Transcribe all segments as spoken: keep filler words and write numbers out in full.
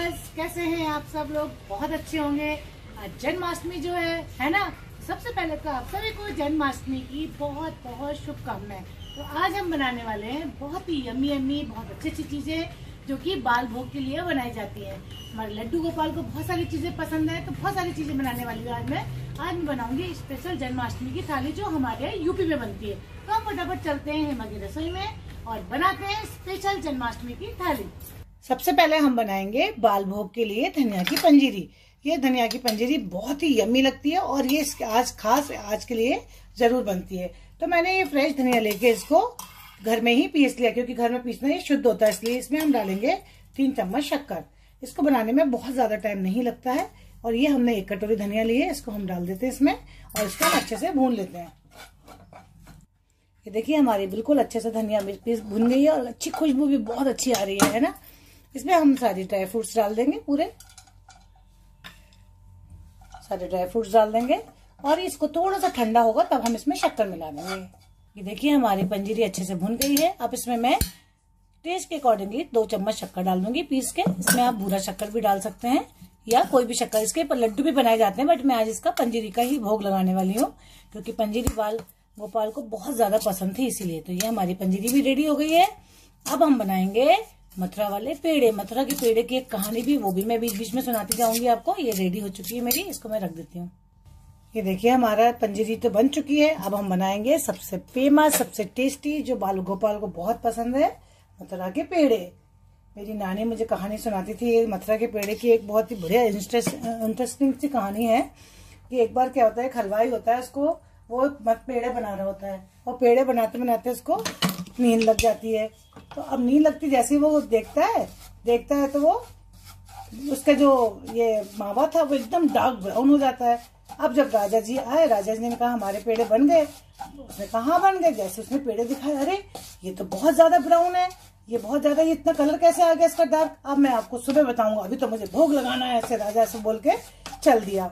Viewers, कैसे हैं आप सब लोग? बहुत अच्छे होंगे। आज जन्माष्टमी जो है है ना, सबसे पहले तो आप सभी को जन्माष्टमी की बहुत बहुत शुभकामनाएं। तो आज हम बनाने वाले हैं बहुत ही यम्मी यम्मी बहुत अच्छी अच्छी चीजें जो कि बाल भोग के लिए बनाई जाती है। हमारे लड्डू गोपाल को बहुत सारी चीजें पसंद है, तो बहुत सारी चीजें बनाने वाली हूँ आज मैं। आज मैं बनाऊंगी स्पेशल जन्माष्टमी की थाली जो हमारे यहाँ यूपी में बनती है। तो हम फटाफट चलते हैं हेमा की रसोई में और बनाते हैं स्पेशल जन्माष्टमी की थाली। सबसे पहले हम बनाएंगे बाल भोग के लिए धनिया की पंजीरी। ये धनिया की पंजीरी बहुत ही यम्मी लगती है और ये आज खास आज के लिए जरूर बनती है। तो मैंने ये फ्रेश धनिया लेके इसको घर में ही पीस लिया, क्योंकि घर में पीसना ही शुद्ध होता है, इसलिए इसमें हम डालेंगे तीन चम्मच शक्कर। इसको बनाने में बहुत ज्यादा टाइम नहीं लगता है। और ये हमने एक कटोरी धनिया ली है, इसको हम डाल देते हैं इसमें और इसको हम अच्छे से भून लेते हैं। ये देखिए हमारी बिल्कुल अच्छे से धनिया पीस भुन गई है और अच्छी खुशबू भी बहुत अच्छी आ रही है, है ना। इसमें हम सारी ड्राई फ्रूट्स डाल देंगे, पूरे सारे ड्राई फ्रूट्स डाल देंगे और इसको थोड़ा सा ठंडा होगा तब हम इसमें शक्कर मिला देंगे। ये देखिए हमारी पंजीरी अच्छे से भुन गई है। अब इसमें मैं टेस्ट के अकॉर्डिंगली दो चम्मच शक्कर डाल दूंगी पीस के। इसमें आप भूरा शक्कर भी डाल सकते हैं या कोई भी शक्कर, इसके लड्डू भी बनाए जाते हैं, बट मैं आज इसका पंजीरी का ही भोग लगाने वाली हूँ, क्योंकि पंजीरी बाल गोपाल को बहुत ज्यादा पसंद थी, इसीलिए। तो ये हमारी पंजीरी भी रेडी हो गई है। अब हम बनाएंगे मथुरा वाले पेड़े। मथुरा के पेड़े की एक कहानी भी वो भी मैं बीच बीच में सुनाती जाऊंगी आपको। ये रेडी हो चुकी है मेरी, इसको मैं रख देती हूँ। ये देखिए हमारा पंजीरी तो बन चुकी है। अब हम बनाएंगे सबसे फेमस सबसे टेस्टी जो बाल गोपाल को बहुत पसंद है, मथुरा के पेड़े। मेरी नानी मुझे कहानी सुनाती थी मथुरा के पेड़े की। एक बहुत ही बढ़िया इंटरेस्टिंग सी कहानी है कि एक बार क्या होता है, एक हलवाई होता है, उसको वो मत पेड़े बना रहा होता है और पेड़े बनाते बनाते उसको नींद लग जाती है। तो अब नींद लगती जैसे वो देखता है देखता है तो वो उसका जो ये मावा था वो एकदम डार्क ब्राउन हो जाता है। अब जब राजा जी आए, राजा जी ने कहा हमारे पेड़े बन गए। उसने कहा बन गए, जैसे उसने पेड़े दिखाए, अरे ये तो बहुत ज्यादा ब्राउन है, ये बहुत ज्यादा, ये इतना कलर कैसे आ गया इसका डार्क। अब मैं आपको सुबह बताऊंगा, अभी तो मुझे भोग लगाना है। ऐसे राजा से बोल के चल दिया।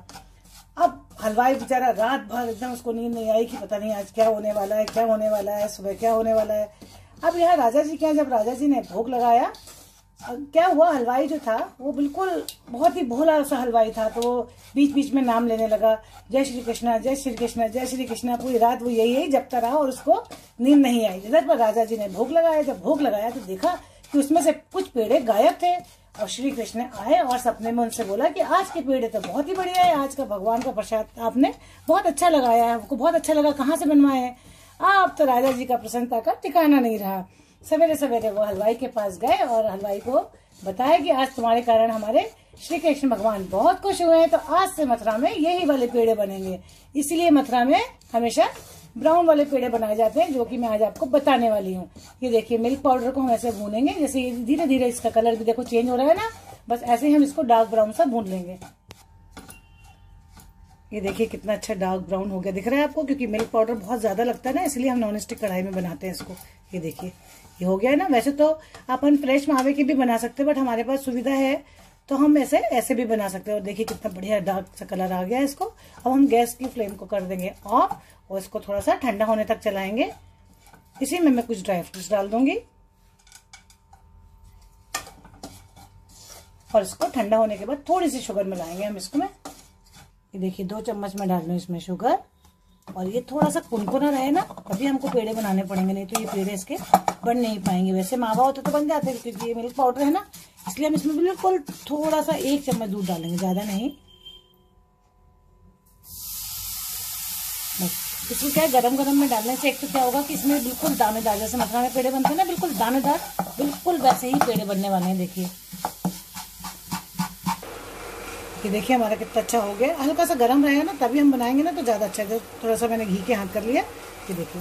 अब हलवाई बेचारा रात भर एकदम उसको नींद नहीं आई कि पता नहीं आज क्या होने वाला है, क्या होने वाला है, सुबह क्या होने वाला है। अब यहाँ राजा जी के यहाँ जब राजा जी ने भोग लगाया, क्या हुआ, हलवाई जो था वो बिल्कुल बहुत ही भोला सा हलवाई था। तो वो बीच बीच में नाम लेने लगा, जय श्री कृष्णा जय श्री कृष्णा जय श्री कृष्णा। पूरी रात वो यही यही जपता रहा और उसको नींद नहीं आई। इधर पर राजा जी ने भोग लगाया। जब भोग लगाया तो देखा कि उसमें से कुछ पेड़े गायब थे और श्री कृष्ण आए और सपने में उनसे बोला कि आज के पेड़े तो बहुत ही बढ़िया है, आज का भगवान का प्रसाद आपने बहुत अच्छा लगाया है, हमको बहुत अच्छा लगा, कहाँ से बनवाए हैं। अब तो राजा जी का प्रसन्नता का ठिकाना नहीं रहा। सवेरे सवेरे वो हलवाई के पास गए और हलवाई को बताया कि आज तुम्हारे कारण हमारे श्री कृष्ण भगवान बहुत खुश हुए हैं, तो आज से मथुरा में यही वाले पेड़े बनेंगे। इसीलिए मथुरा में हमेशा ब्राउन वाले पेड़े बनाए जाते हैं, जो कि मैं आज आपको बताने वाली हूँ। ये देखिए मिल्क पाउडर को हम ऐसे भूनेंगे, जैसे धीरे धीरे इसका कलर भी देखो चेंज हो रहा है ना, बस ऐसे ही हम इसको डार्क ब्राउन सा भून लेंगे। ये देखिए कितना अच्छा डार्क ब्राउन हो गया, दिख रहा है आपको, क्योंकि मिल्क पाउडर बहुत ज्यादा लगता है ना, इसलिए हम नॉन स्टिक कढ़ाई में बनाते हैं इसको। ये देखिए ये हो गया है ना। वैसे तो अपन फ्रेश मावे की भी बना सकते हैं, बट हमारे पास सुविधा है तो हम ऐसे ऐसे भी बना सकते हैं। और देखिए कितना बढ़िया डार्क सा कलर आ गया है इसको। अब हम गैस की फ्लेम को कर देंगे ऑफ और इसको थोड़ा सा ठंडा होने तक चलाएंगे। इसी में मैं कुछ ड्राई फ्रूट्स डाल दूंगी और इसको ठंडा होने के बाद थोड़ी सी शुगर मिलाएंगे हम इसको में। ये देखिए दो चम्मच में डाल लूं इसमें शुगर, और ये थोड़ा सा कुनकुना रहे ना, तभी हमको पेड़े बनाने पड़ेंगे, नहीं तो ये पेड़े इसके बन नहीं पाएंगे। वैसे मावा होता तो बन जाते हैं, क्योंकि ये मिल्क पाउडर है ना, इसलिए हम इसमें बिल्कुल थोड़ा सा एक चम्मच दूध डालेंगे, ज्यादा नहीं। इसमें क्या है, गरम गरम में डालने से एक तो क्या होगा कि इसमें बिल्कुल दानेदार, जैसे मथुरा में पेड़े बनते हैं ना, बिल्कुल दानेदार, बिल्कुल वैसे ही पेड़े बनने वाले हैं। देखिए ये देखिए हमारा कितना अच्छा हो गया। हल्का सा गरम रहेगा ना तभी हम बनाएंगे ना, तो ज्यादा अच्छा है। थोड़ा सा मैंने घी के हाथ कर लिया। ये देखिए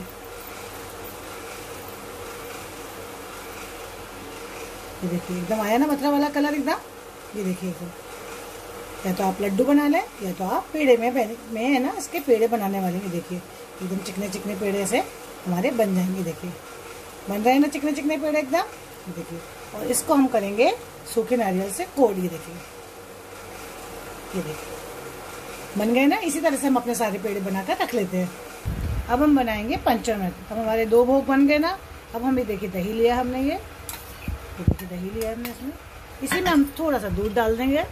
ये देखिए एकदम आया ना मथुरा वाला कलर एकदम। ये देखिए एकदम, या तो आप लड्डू बना लें या तो आप पेड़े में में है ना इसके पेड़े बनाने वाले। ये देखिए एकदम चिकने चिकने पेड़े से हमारे बन जाएंगे। देखिए बन रहे हैं ना चिकने चिकने पेड़े एकदम। ये देखिए, और इसको हम करेंगे सूखे नारियल से कोड। ये देखिए ये देखिए बन गए ना। इसी तरह से हम अपने सारे पेड़े बनाकर रख लेते हैं। अब हम बनाएंगे पंचामृत। अब हमारे दो भोग बन गए ना। अब हम ये देखिए दही लिया हमने, ये देखिए दही लिया हमने इसमें, इसी में हम थोड़ा सा दूध डाल देंगे।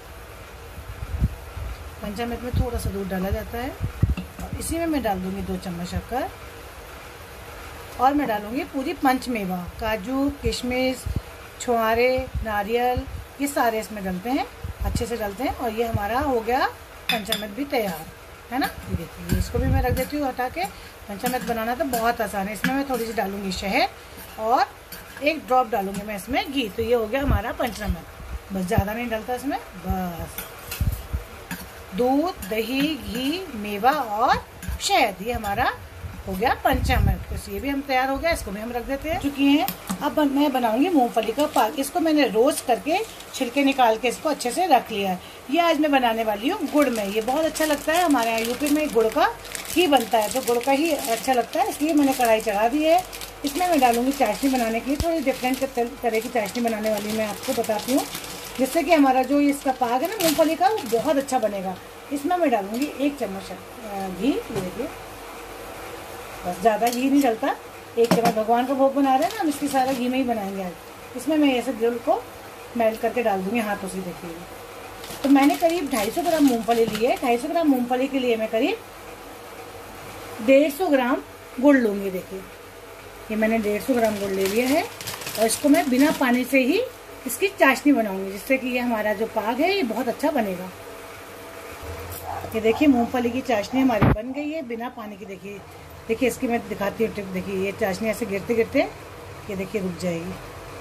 पंचामृत में थोड़ा सा दूध डाला जाता है। और इसी में मैं डाल दूंगी दो चम्मच शक्कर। और मैं डालूंगी पूरी पंचमेवा, काजू, किशमिश, छुआरे, नारियल, ये सारे इसमें डलते हैं, अच्छे से डलते हैं। और ये हमारा हो गया पंचामृत भी तैयार है ना। ये देखिए, इसको भी मैं रख देती हूँ हटा के। पंचामृत बनाना तो बहुत आसान है। इसमें मैं थोड़ी सी डालूंगी शहद और एक ड्रॉप डालूंगी मैं इसमें घी। तो ये हो गया हमारा पंचामृत। बस ज़्यादा नहीं डलता इसमें, बस दूध, दही, घी, मेवा और शहद, ये हमारा हो गया पंचामृत। तो ये भी हम तैयार हो गया, इसको भी हम रख देते हैं चुकी हैं। अब मैं बनाऊंगी मूंगफली का पाक। इसको मैंने रोस्ट करके छिलके निकाल के इसको अच्छे से रख लिया है। ये आज मैं बनाने वाली हूँ गुड़ में। ये बहुत अच्छा लगता है, हमारे यहाँ यूपी में गुड़ का ही बनता है, तो गुड़ का ही अच्छा लगता है, इसलिए मैंने कढ़ाई चढ़ा दी है। इसमें मैं डालूंगी चाशनी बनाने के लिए। थोड़ी डिफरेंट तरह की चाशनी बनाने वाली मैं आपको बताती हूँ, जिससे कि हमारा जो इसका पाक है ना मूंगफली का, वो बहुत अच्छा बनेगा। इसमें मैं डालूंगी एक चम्मच घी। देखिए, बस ज़्यादा घी नहीं डलता, एक चम्मच। भगवान का भोग बना रहे हैं ना हम, इसकी सारा घी में ही बनाएंगे आज। इसमें मैं ऐसे गुड़ को मेल्ट करके डाल दूंगी हाथों से। देखिए, तो मैंने करीब ढाई सौ ग्राम मूंगफली ली है। ढाई सौ ग्राम मूंगफली के लिए मैं करीब डेढ़ सौ ग्राम गुड़ लूँगी। देखिए, ये मैंने डेढ़ सौ ग्राम गुड़ ले लिया है। और इसको मैं बिना पानी से ही इसकी चाशनी बनाऊंगी, जिससे कि ये हमारा जो पाक है ये बहुत अच्छा बनेगा। ये देखिए, मूंगफली की चाशनी हमारी बन गई है बिना पानी की। देखिए देखिए इसकी मैं दिखाती हूँ टिप। देखिए, ये चाशनी ऐसे गिरते गिरते ये देखिए रुक जाएगी।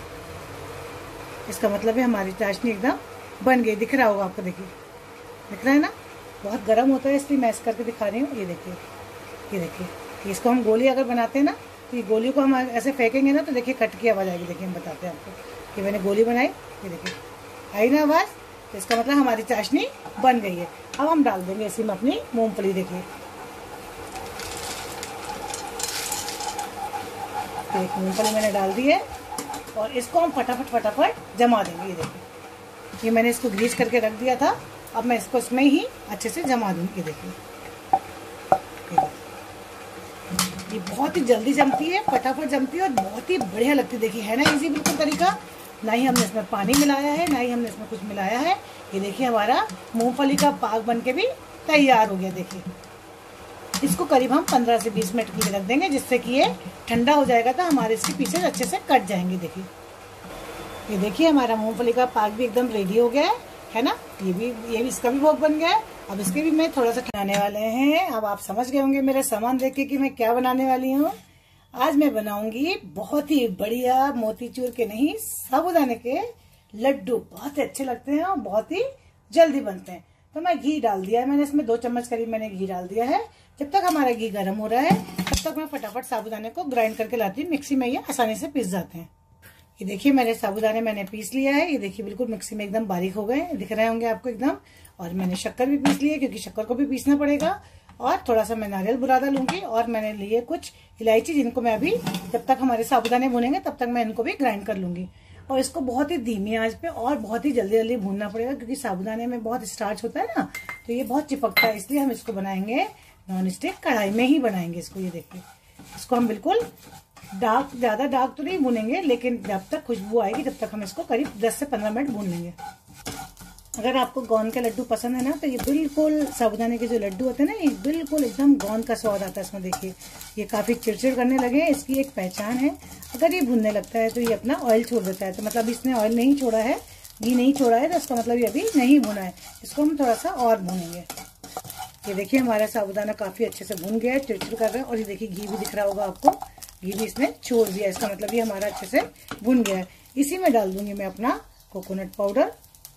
इसका मतलब है हमारी चाशनी एकदम बन गई। दिख रहा होगा आपको, देखिए दिख रहा है ना। बहुत गर्म होता है इसलिए मैं ऐसे करके दिखा रही हूँ। ये देखिए, ये देखिए, इसको हम गोली अगर बनाते हैं ना, तो ये गोली को हम ऐसे फेंकेंगे ना, तो देखिए कट की आवाज़ आएगी। देखिए, हम बताते हैं आपको कि मैंने गोली बनाई। ये देखिए आई ना आवाज़, तो इसका मतलब हमारी चाशनी बन गई है। अब हम डाल देंगे इसी में अपनी मूंगफली। देखिए, एक मूंगफली मैंने डाल दी है और इसको हम फटाफट फटाफट जमा देंगे। ये देखिए, ये मैंने इसको ग्रीस करके रख दिया था। अब मैं इसको इसमें ही अच्छे से जमा दूंगी। देखिए, ये बहुत ही जल्दी जमती है, फटाफट जमती है और बहुत ही बढ़िया लगती है। देखिए, है ना इजी बिल्कुल तरीका। ना ही हमने इसमें पानी मिलाया है, ना ही हमने इसमें कुछ मिलाया है। ये देखिए, हमारा मूंगफली का पाक बन के भी तैयार हो गया। देखिए, इसको करीब हम पंद्रह से बीस मिनट के लिए रख देंगे, जिससे कि ये ठंडा हो जाएगा तो हमारे इसके पीसेस अच्छे से कट जाएंगे। देखिए, ये देखिए, हमारा मूंगफली का पाक भी एकदम रेडी हो गया है, है ना। ये भी ये भी इसका भी भोग बन गया है। अब इसके भी मैं थोड़ा सा खिलाने वाले हैं। अब आप समझ गए होंगे मेरे सामान देख के कि मैं क्या बनाने वाली हूँ। आज मैं बनाऊंगी बहुत ही बढ़िया मोतीचूर के नहीं, साबूदाने के लड्डू। बहुत ही अच्छे लगते हैं और बहुत ही जल्दी बनते हैं। तो मैं घी डाल दिया है मैंने इसमें, दो चम्मच करीब मैंने घी डाल दिया है। जब तक हमारा घी गर्म हो रहा है, तब तक मैं फटाफट साबूदाने को ग्राइंड करके लाती हूँ। मिक्सी में ये आसानी से पीस जाते हैं। ये देखिए, मेरे साबूदाने मैंने पीस लिया है। ये देखिए, बिल्कुल मिक्सी में एकदम बारीक हो गए, दिख रहे होंगे आपको एकदम। और मैंने शक्कर भी पीस ली है, क्योंकि शक्कर को भी पीसना पड़ेगा। और थोड़ा सा मैं नारियल बुरादा लूंगी। और मैंने लिए कुछ इलायची, जिनको मैं अभी, जब तक हमारे साबूदाने भुनेंगे तब तक मैं इनको भी ग्राइंड कर लूंगी। और इसको बहुत ही धीमी आंच पे और बहुत ही जल्दी जल्दी भूनना पड़ेगा, क्योंकि साबूदाने में बहुत स्टार्च होता है ना, तो ये बहुत चिपकता है। इसलिए हम इसको बनाएंगे नॉन स्टिक कढ़ाई में ही बनाएंगे इसको। ये देखिए, इसको हम बिल्कुल डार्क, ज्यादा डार्क तो नहीं भूनेंगे, लेकिन जब तक खुशबू आएगी तब तक हम इसको करीब दस से पंद्रह मिनट भून लेंगे। अगर आपको गोंद के लड्डू पसंद है ना, तो ये बिल्कुल साबूदाने के जो लड्डू होते हैं ना, ये बिल्कुल एकदम गोंद का स्वाद आता है इसमें। देखिए, ये काफी चिड़चिड़ करने लगे हैं, इसकी एक पहचान है। अगर ये भुनने लगता है तो ये अपना ऑयल छोड़ देता है, तो मतलब इसने ऑयल नहीं छोड़ा है, घी नहीं छोड़ा है, तो इसका मतलब ये अभी नहीं भुना है। इसको हम थोड़ा सा और भूनेंगे। ये देखिए, हमारा साबूदाना काफी अच्छे से भुन गया है, चिड़चिड़ कर रहा है। और ये देखिए, घी भी दिख रहा होगा आपको, घी भी इसने छोड़ दिया। इसका मतलब ये हमारा अच्छे से भुन गया है। इसी में डाल दूंगी मैं अपना कोकोनट पाउडर,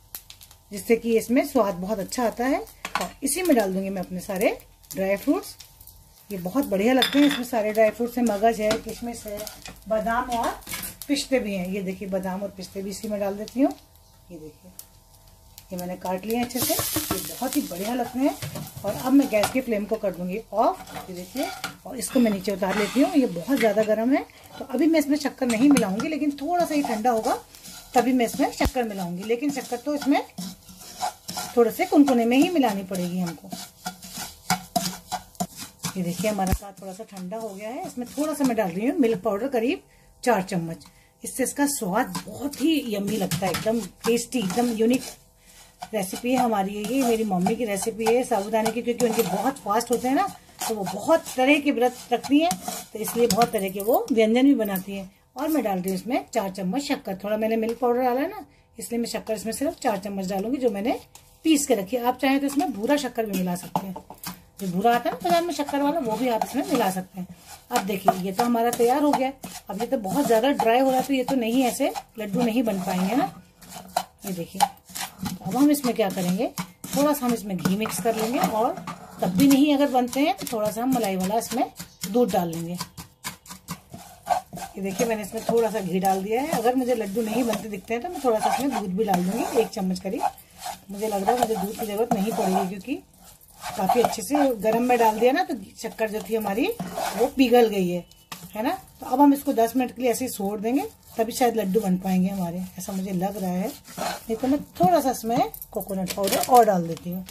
जिससे कि इसमें स्वाद बहुत अच्छा आता है। और इसी में डाल दूंगी मैं अपने सारे ड्राई फ्रूट्स। ये बहुत बढ़िया लगते हैं इसमें सारे ड्राई फ्रूट्स हैं। मगज है, किशमिश है, बादाम और पिस्ते भी हैं। ये देखिए, बादाम और पिस्ते भी इसी में डाल देती हूँ। ये देखिए, ये मैंने काट लिए अच्छे से। ये बहुत ही बढ़िया लगते हैं। और अब मैं गैस की फ्लेम को कर दूंगी ऑफ। ये देखिए, और इसको मैं नीचे उतार लेती हूँ। ये बहुत ज्यादा गर्म है, तो अभी मैं इसमें शक्कर नहीं मिलाऊंगी, लेकिन थोड़ा सा ही ठंडा होगा तभी मैं इसमें शक्कर मिलाऊंगी। लेकिन शक्कर तो इसमें थोड़े से कुनकुने में ही मिलानी पड़ेगी हमको। ये देखिए, हमारा साथ थोड़ा सा ठंडा हो गया है। इसमें थोड़ा सा मैं डाल रही हूँ मिल्क पाउडर, करीब चार चम्मच। इससे इसका स्वाद बहुत ही यम्मी लगता है, एकदम टेस्टी, एकदम यूनिक रेसिपी है हमारी। ये मेरी मम्मी की रेसिपी है साबूदाने की, क्योंकि उनके बहुत फास्ट होते हैं ना, तो वो बहुत तरह के व्रत रखती हैं, तो इसलिए बहुत तरह के वो व्यंजन भी बनाती हैं। और मैं डालती हूँ इसमें चार चम्मच शक्कर। थोड़ा मैंने मिल्क पाउडर डाला है ना, इसलिए मैं शक्कर इसमें सिर्फ चार चम्मच डालूंगी, जो मैंने पीस के रखी है। आप चाहें तो इसमें भूरा शक्कर भी मिला सकते हैं, जो भूरा आता है ना बाजार में शक्कर वाला, वो भी आप इसमें मिला सकते हैं। अब देखिए ये तो हमारा तैयार हो गया। अब ये तो बहुत ज्यादा ड्राई हो रहा है, तो ये तो नहीं, ऐसे लड्डू नहीं बन पाएंगे ना। ये देखिए, तो अब हम इसमें क्या करेंगे, थोड़ा सा हम इसमें घी मिक्स कर लेंगे, और तब भी नहीं अगर बनते हैं तो थोड़ा सा हम मलाई वाला इसमें दूध डाल लेंगे। ये देखिए मैंने इसमें थोड़ा सा घी डाल दिया है। अगर मुझे लड्डू नहीं बनते दिखते हैं तो मैं थोड़ा सा इसमें दूध भी डाल दूंगी, एक चम्मच करीब। मुझे लग रहा है मुझे दूध की जरूरत नहीं पड़ेगी, क्योंकि काफी अच्छे से गर्म में डाल दिया ना, तो शक्कर जो थी हमारी वो पिघल गई है, है ना। तो अब हम इसको दस मिनट के लिए ऐसे ही छोड़ देंगे, तभी शायद लड्डू बन पाएंगे हमारे, ऐसा मुझे लग रहा है। नहीं तो मैं थोड़ा सा इसमें कोकोनट पाउडर और डाल देती हूँ।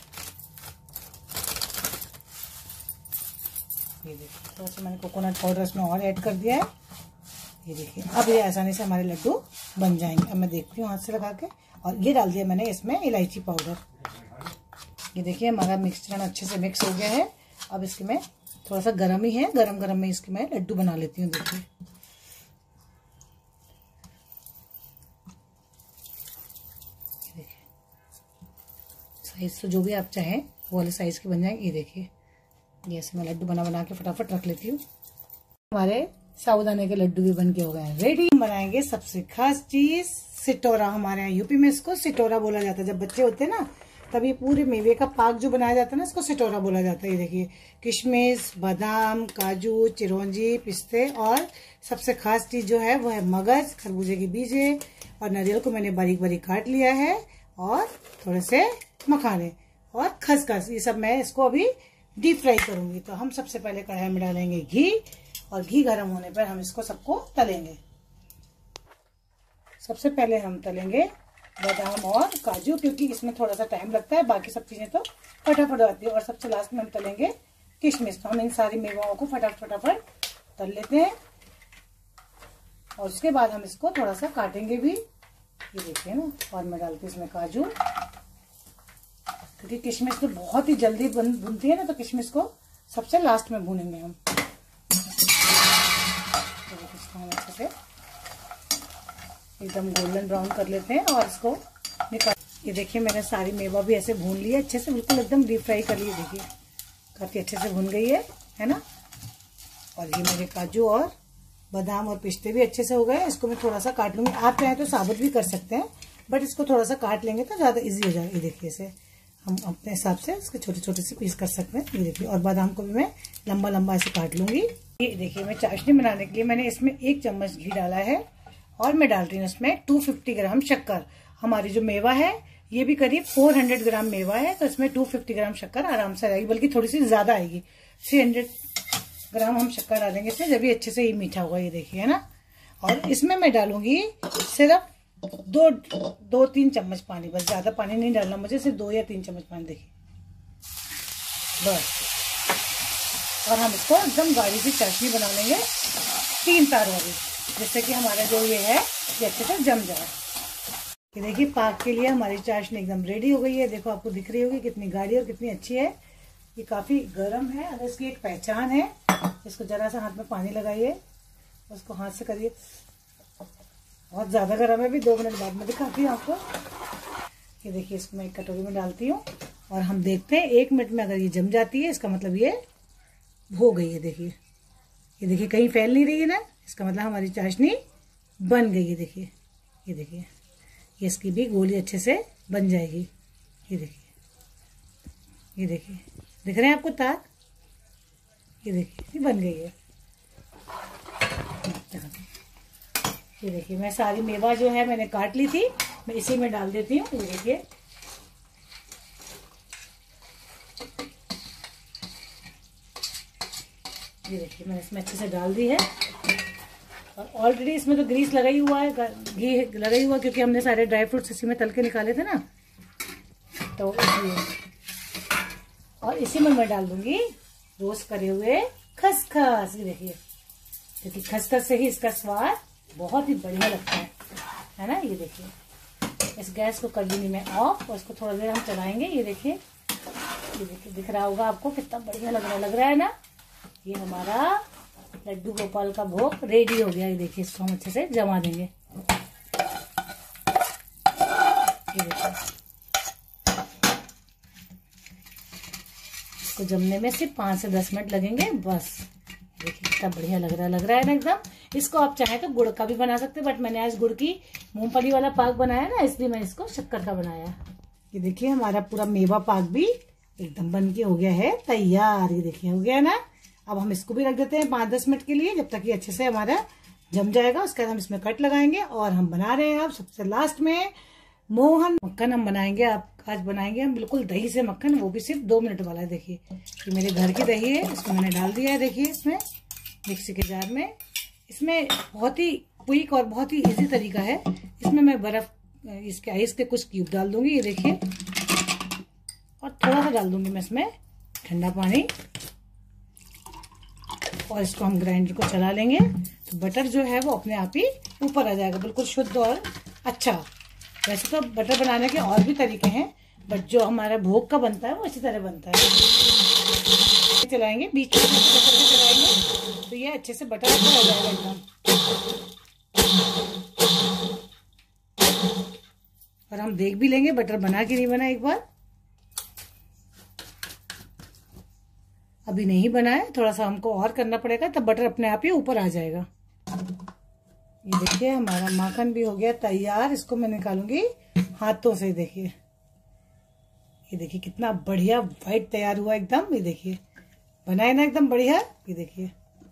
ये देखिए थोड़ा सा मैंने कोकोनट पाउडर इसमें और ऐड कर दिया है। ये देखिए अब ये आसानी से हमारे लड्डू बन जाएंगे। अब मैं देखती हूँ हाथ से लगा के, और ये डाल दिया मैंने इसमें इलायची पाउडर। ये देखिए हमारा मिक्सचर अच्छे से मिक्स हो गया है। अब इसके मैं थोड़ा सा गर्म ही है, गरम गरम में इसके मैं लड्डू बना लेती हूँ। देखिए देखिए साइज तो जो भी आप चाहें वो वाले साइज के बन जाएंगे। ये देखिए ये ऐसे मैं लड्डू बना बना के फटाफट रख लेती हूँ। हमारे साबूदाने के लड्डू भी बन के हो गए हैं रेडी। हम बनाएंगे सबसे खास चीज सिटोरा। हमारे यहाँ यूपी में इसको सिटोरा बोला जाता है। जब बच्चे होते हैं ना, तब ये पूरे मेवे का पाक जो बनाया जाता है ना, इसको सिटोरा बोला जाता है। ये देखिए किशमिश, बादाम, काजू, चिरौंजी, पिस्ते, और सबसे खास चीज जो है वो है मगज, खरबूजे के बीजे, और नारियल को मैंने बारीक बारीक काट लिया है, और थोड़े से मखाने और खसखस। ये सब मैं इसको अभी डीप फ्राई करूंगी। तो हम सबसे पहले कढ़ाई में डालेंगे घी, और घी गर्म होने पर हम इसको सबको तलेंगे। सबसे पहले हम तलेंगे बादाम और काजू, क्योंकि इसमें थोड़ा सा टाइम लगता है, बाकी सब चीजें तो फटाफट आती है। और सबसे लास्ट में हम तलेंगे किशमिश। तो हम इन सारी मेवाओं को फटाफट फटाफट तल लेते हैं, और उसके बाद हम इसको थोड़ा सा काटेंगे भी। ये देखिए ना, और मैं डालती हूँ इसमें काजू, क्योंकि किशमिश तो बहुत ही जल्दी बन भूनती है ना, तो किशमिश को सबसे लास्ट में भूनेंगे हम। हम अच्छे से एकदम गोल्डन ब्राउन कर लेते हैं, और इसको निकाल। ये देखिए मैंने सारी मेवा भी ऐसे भून ली है अच्छे से, बिल्कुल एकदम डीप फ्राई कर ली। देखिए काफी अच्छे से भून गई है, है ना। और ये मेरे काजू और बादाम और पिस्ते भी अच्छे से हो गए। इसको मैं थोड़ा सा काट लूंगी। आप चाहें तो साबुत भी कर सकते हैं, बट इसको थोड़ा सा काट लेंगे तो ज्यादा इजी हो जाएगा। ये देखिए इसे हम अपने हिसाब से इसके छोटे छोटे से पीस कर सकते हैं। ये देखिए, और बादाम को भी मैं लंबा लंबा ऐसे काट लूंगी। ये देखिए मैं चाशनी बनाने के लिए मैंने इसमें एक चम्मच घी डाला है, और मैं डाल रही हूँ इसमें दो सौ पचास ग्राम शक्कर। हमारी जो मेवा है ये भी करीब चार सौ ग्राम मेवा है, तो इसमें दो सौ पचास ग्राम शक्कर आराम से आएगी, बल्कि थोड़ी सी ज्यादा आएगी। तीन सौ ग्राम हम शक्कर डालेंगे इसमें, जब भी अच्छे से ये मीठा होगा। ये देखिए है ना। और इसमें मैं डालूंगी सिर्फ दो दो तीन चम्मच पानी, बस ज्यादा पानी नहीं डालना मुझे, सिर्फ दो या तीन चम्मच पानी। देखिए बस। और हम इसको एकदम गाढ़ी सी चाशनी बना लेंगे, तीन तार वाली, जिससे कि हमारा जो ये है ये अच्छे से जम जाए। ये देखिए पाक के लिए हमारी चाशनी एकदम रेडी हो गई है। देखो आपको दिख रही होगी कितनी गाढ़ी और कितनी अच्छी है। ये काफी गर्म है, अगर इसकी एक पहचान है, इसको जरा सा हाथ में पानी लगाइए, उसको हाथ से करिए। बहुत ज्यादा गर्म है, भी दो मिनट बाद में दिखाती हूँ आपको। ये देखिए इसको मैं एक कटोरी में डालती हूँ, और हम देखते हैं एक मिनट में अगर ये जम जाती है, इसका मतलब ये हो गई है। देखिए ये देखिए कहीं फैल नहीं रही है ना, इसका मतलब हमारी चाशनी बन गई है। देखिए ये देखिए ये इसकी भी गोली अच्छे से बन जाएगी। ये देखिए ये देखिए दिख रहे हैं आपको तार। ये देखिए ये बन गई है। ये देखिए मैं सारी मेवा जो है मैंने काट ली थी, मैं इसी में डाल देती हूँ। ये देखिए ये देखिए मैंने इसमें अच्छे से डाल दी है, और ऑलरेडी इसमें तो ग्रीस लगा ही हुआ है, घी लगा ही हुआ, क्योंकि हमने सारे ड्राई फ्रूट्स इसी में तल के निकाले थे ना, तो इसलिए। और इसी में मैं डाल दूंगी रोस्ट करे हुए खसखस। ये देखिए, क्योंकि खसखस से ही इसका स्वाद बहुत ही बढ़िया लगता है, है ना। ये देखिए, इस गैस को कर दूंगी मैं ऑफ और इसको थोड़ा देर हम चलाएंगे। ये देखिए, ये देखिए, दिख रहा होगा आपको कितना बढ़िया लग रहा है, लग रहा है ना। ये हमारा लड्डू गोपाल का भोग रेडी हो गया। ये देखिए, इसको हम अच्छे से जमा देंगे। ये देखिए, इसको जमने में सिर्फ पाँच से दस मिनट लगेंगे बस। देखिए कितना बढ़िया लग रहा है, लग रहा है ना एकदम। इसको आप चाहें तो गुड़ का भी बना सकते हैं, बट मैंने आज गुड़ की मूंगफली वाला पाक बनाया ना, इसलिए मैं इसको शक्कर का बनाया। ये देखिए, हमारा पूरा मेवा पाक भी एकदम बन के हो गया है तैयार। ये देखिए, हो गया ना। अब हम इसको भी रख देते हैं पाँच दस मिनट के लिए, जब तक ये अच्छे से हमारा जम जाएगा। उसके बाद हम इसमें कट लगाएंगे और हम बना रहे हैं अब सबसे लास्ट में मोहन मक्खन हम बनाएंगे। आप आज बनाएंगे हम बिल्कुल दही से मक्खन, वो भी सिर्फ दो मिनट वाला है। देखिए, ये मेरे घर की दही है, इसको मैंने डाल दिया है। देखिए, इसमें मिक्सी के जार में, इसमें बहुत ही क्विक और बहुत ही इजी तरीका है। इसमें मैं बर्फ, इसके आइस के कुछ क्यूब डाल दूंगी। ये देखिए, और थोड़ा सा डाल दूंगी मैं इसमें ठंडा पानी, और इसको हम ग्राइंडर को चला लेंगे तो बटर जो है वो अपने आप ही ऊपर आ जाएगा, बिल्कुल शुद्ध और अच्छा। वैसे तो बटर बनाने के और भी तरीके हैं, बट जो हमारा भोग का बनता है वो इसी तरह बनता है। चलाएंगे बीच में चलाएंगे तो ये अच्छे से बटर ऊपर हो जाएगा एकदम। और हम देख भी लेंगे बटर बना कि नहीं बना एक बार। अभी नहीं बना है, थोड़ा सा हमको और करना पड़ेगा, तब बटर अपने आप ही ऊपर आ जाएगा। ये देखिए, हमारा माखन भी हो गया तैयार। इसको मैं निकालूंगी हाथों से। देखिए, ये देखिए कितना बढ़िया व्हाइट तैयार हुआ एकदम। ये देखिए, बनाए ना एकदम बढ़िया। ये देखिए,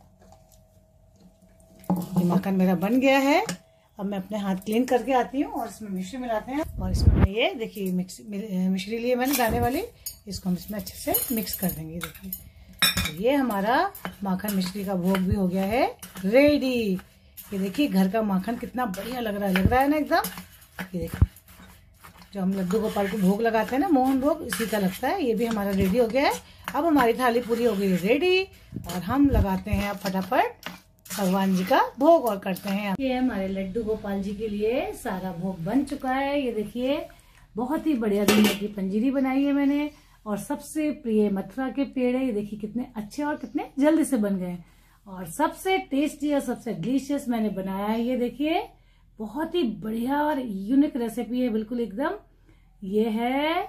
ये माखन मेरा बन गया है। अब मैं अपने हाथ क्लीन करके आती हूँ और इसमें मिश्री मिलाते हैं। और इसमें मैं ये देखिए मिक्स मिश्री लिए मैंने दाने वाली, इसको हम इसमें अच्छे से मिक्स कर देंगे। देखिए, तो ये हमारा माखन मिश्री का भोग भी हो गया है रेडी। ये देखिए, घर का माखन कितना बढ़िया लग रहा है, लग रहा है ना एकदम। ये देखिए, जो हम लड्डू गोपाल को भोग लगाते हैं ना, मोहन भोग, इसी का लगता है। ये भी हमारा रेडी हो गया है। अब हमारी थाली पूरी हो गई रेडी और हम लगाते हैं अब फटाफट भगवान जी का भोग और करते हैं। ये हमारे लड्डू गोपाल जी के लिए सारा भोग बन चुका है। ये देखिए, बहुत ही बढ़िया दूल्हे की पंजीरी बनाई है मैंने, और सबसे प्रिय मथुरा के पेड़े। ये देखिए कितने अच्छे और कितने जल्दी से बन गए। और सबसे टेस्टी और सबसे डिलीशियस मैंने बनाया है। ये देखिए, बहुत ही बढ़िया और यूनिक रेसिपी है बिल्कुल एकदम। ये है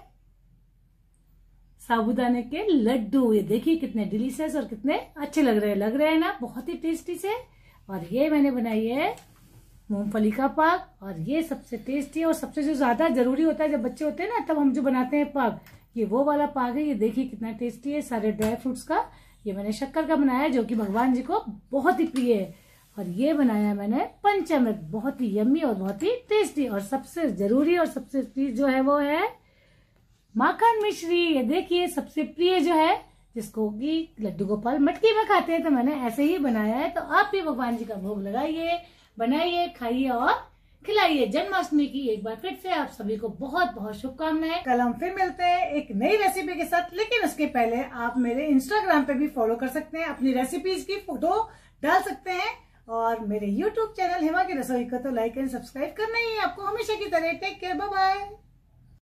साबूदाने के लड्डू। ये देखिए कितने डिलीशियस और कितने अच्छे लग रहे हैं, लग रहे हैं ना, बहुत ही टेस्टी से। और ये मैंने बनाई है मूंगफली का पाक, और ये सबसे टेस्टी और सबसे जो ज्यादा जरूरी होता है जब बच्चे होते हैं ना, तब हम जो बनाते हैं पाक, ये वो वाला पाक है। ये देखिए कितना टेस्टी है, सारे ड्राई फ्रूट्स का। ये मैंने शक्कर का बनाया है, जो कि भगवान जी को बहुत ही प्रिय है। और ये बनाया मैंने पंचामृत, बहुत ही यम्मी और बहुत ही टेस्टी। और सबसे जरूरी और सबसे प्रिय जो है वो है माखन मिश्री। ये देखिए, सबसे प्रिय जो है, जिसको कि लड्डू गोपाल मटकी में खाते हैं, तो मैंने ऐसे ही बनाया है। तो आप भी भगवान जी का भोग लगाइए, बनाइए, खाइए और खिलाइए। जन्माष्टमी की एक बार फिर से आप सभी को बहुत बहुत शुभकामनाएं। कल हम फिर मिलते हैं एक नई रेसिपी के साथ, लेकिन उसके पहले आप मेरे इंस्टाग्राम पे भी फॉलो कर सकते हैं, अपनी रेसिपीज की फोटो डाल सकते हैं, और मेरे यूट्यूब चैनल हेमा की रसोई को तो लाइक एंड सब्सक्राइब करना ही है आपको हमेशा की तरह। Take care, bye bye.